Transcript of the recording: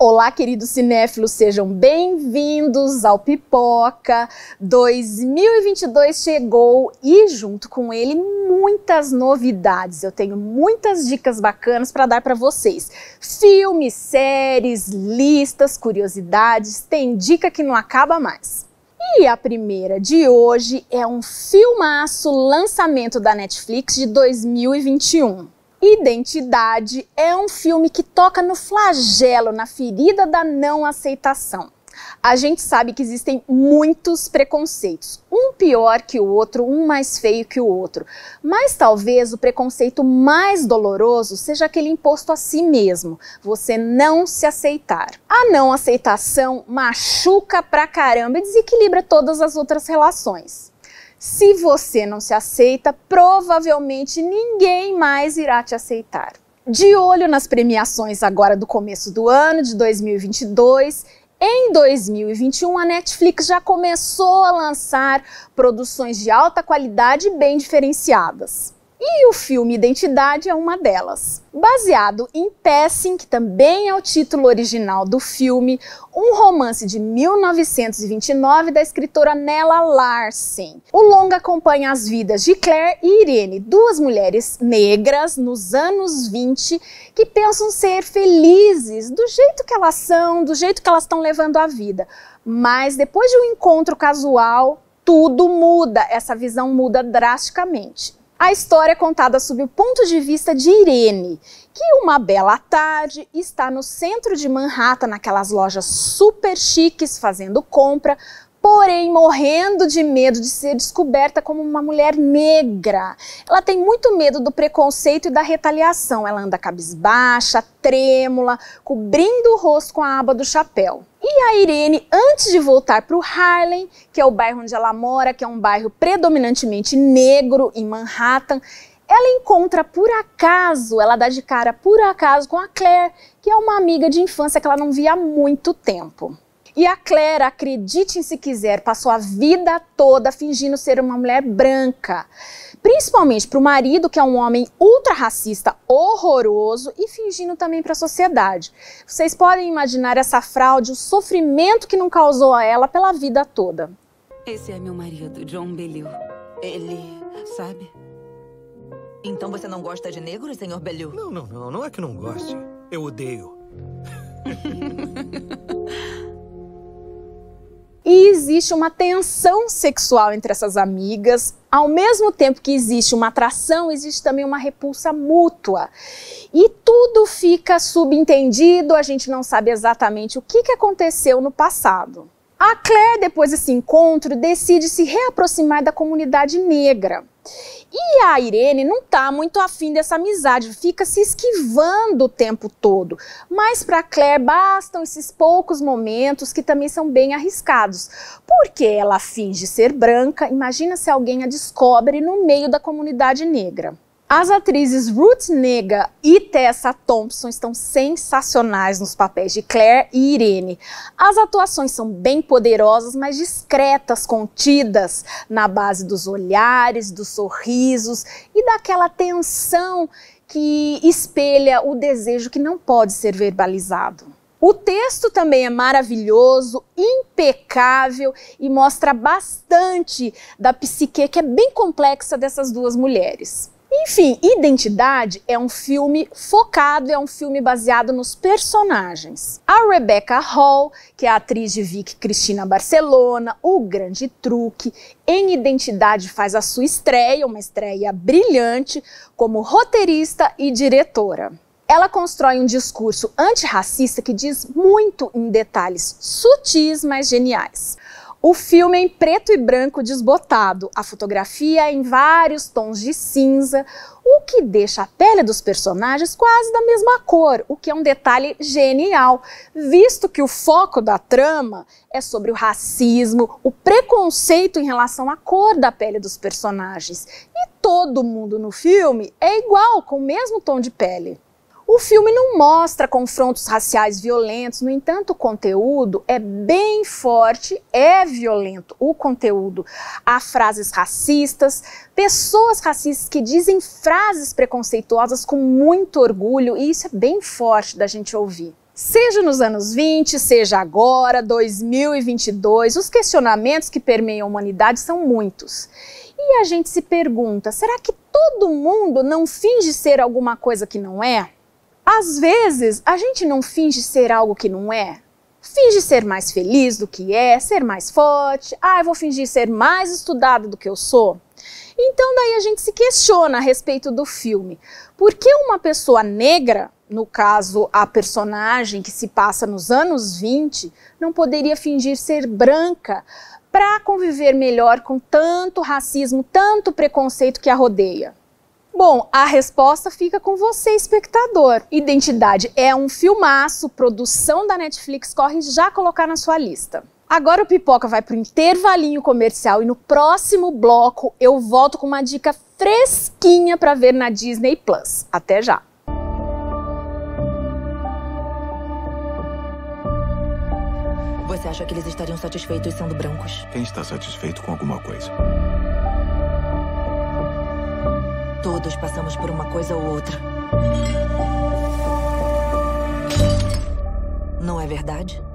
Olá, queridos cinéfilos, sejam bem-vindos ao Pipoca. 2022 chegou e junto com ele muitas novidades. Eu tenho muitas dicas bacanas para dar para vocês. Filmes, séries, listas, curiosidades, tem dica que não acaba mais. E a primeira de hoje é um filmaço lançamento da Netflix de 2021. Identidade é um filme que toca no flagelo, na ferida da não aceitação. A gente sabe que existem muitos preconceitos, um pior que o outro, um mais feio que o outro. Mas talvez o preconceito mais doloroso seja aquele imposto a si mesmo, você não se aceitar. A não aceitação machuca pra caramba e desequilibra todas as outras relações. Se você não se aceita, provavelmente ninguém mais irá te aceitar. De olho nas premiações agora do começo do ano de 2022, em 2021 a Netflix já começou a lançar produções de alta qualidade e bem diferenciadas. E o filme Identidade é uma delas. Baseado em Passing, que também é o título original do filme, um romance de 1929 da escritora Nella Larsen. O longa acompanha as vidas de Claire e Irene, duas mulheres negras nos anos 20 que pensam ser felizes do jeito que elas são, do jeito que elas estão levando a vida. Mas depois de um encontro casual, tudo muda, essa visão muda drasticamente. A história é contada sob o ponto de vista de Irene, que uma bela tarde está no centro de Manhattan, naquelas lojas super chiques, fazendo compra, porém morrendo de medo de ser descoberta como uma mulher negra. Ela tem muito medo do preconceito e da retaliação. Ela anda cabisbaixa, trêmula, cobrindo o rosto com a aba do chapéu. E a Irene, antes de voltar para o Harlem, que é o bairro onde ela mora, que é um bairro predominantemente negro em Manhattan, ela encontra por acaso, ela dá de cara por acaso com a Claire, que é uma amiga de infância que ela não via há muito tempo. E a Claire, acredite se quiser, passou a vida toda fingindo ser uma mulher branca. Principalmente para o marido, que é um homem ultra racista, horroroso, e fingindo também para a sociedade. Vocês podem imaginar essa fraude, o sofrimento que não causou a ela pela vida toda. Esse é meu marido, John Bellew. Ele sabe? Então você não gosta de negros, senhor Bellew? Não é que não goste. Eu odeio. E existe uma tensão sexual entre essas amigas, ao mesmo tempo que existe uma atração, existe também uma repulsa mútua. E tudo fica subentendido, a gente não sabe exatamente o que aconteceu no passado. A Claire, depois desse encontro, decide se reaproximar da comunidade negra. E a Irene não tá muito afim dessa amizade, fica se esquivando o tempo todo. Mas para Claire bastam esses poucos momentos que também são bem arriscados. Porque ela finge ser branca, imagina se alguém a descobre no meio da comunidade negra. As atrizes Ruth Negga e Tessa Thompson estão sensacionais nos papéis de Claire e Irene. As atuações são bem poderosas, mas discretas, contidas, na base dos olhares, dos sorrisos e daquela tensão que espelha o desejo que não pode ser verbalizado. O texto também é maravilhoso, impecável e mostra bastante da psique que é bem complexa dessas duas mulheres. Enfim, Identidade é um filme focado, é um filme baseado nos personagens. A Rebecca Hall, que é a atriz de Vicky Cristina Barcelona, O Grande Truque, em Identidade faz a sua estreia, uma estreia brilhante, como roteirista e diretora. Ela constrói um discurso antirracista que diz muito em detalhes sutis, mas geniais. O filme é em preto e branco desbotado, a fotografia é em vários tons de cinza, o que deixa a pele dos personagens quase da mesma cor, o que é um detalhe genial, visto que o foco da trama é sobre o racismo, o preconceito em relação à cor da pele dos personagens. E todo mundo no filme é igual, com o mesmo tom de pele. O filme não mostra confrontos raciais violentos, no entanto o conteúdo é bem forte, é violento o conteúdo. Há frases racistas, pessoas racistas que dizem frases preconceituosas com muito orgulho e isso é bem forte da gente ouvir. Seja nos anos 20, seja agora, 2022, os questionamentos que permeiam a humanidade são muitos. E a gente se pergunta, será que todo mundo não finge ser alguma coisa que não é? Às vezes, a gente não finge ser algo que não é. Finge ser mais feliz do que é, ser mais forte. Eu vou fingir ser mais estudada do que eu sou. Então daí a gente se questiona a respeito do filme. Por que uma pessoa negra, no caso a personagem que se passa nos anos 20, não poderia fingir ser branca para conviver melhor com tanto racismo, tanto preconceito que a rodeia? Bom, a resposta fica com você, espectador. Identidade é um filmaço, produção da Netflix, corre já colocar na sua lista. Agora o Pipoca vai para o intervalinho comercial e no próximo bloco eu volto com uma dica fresquinha para ver na Disney Plus. Até já! Você acha que eles estariam satisfeitos sendo brancos? Quem está satisfeito com alguma coisa? Todos passamos por uma coisa ou outra. Não é verdade?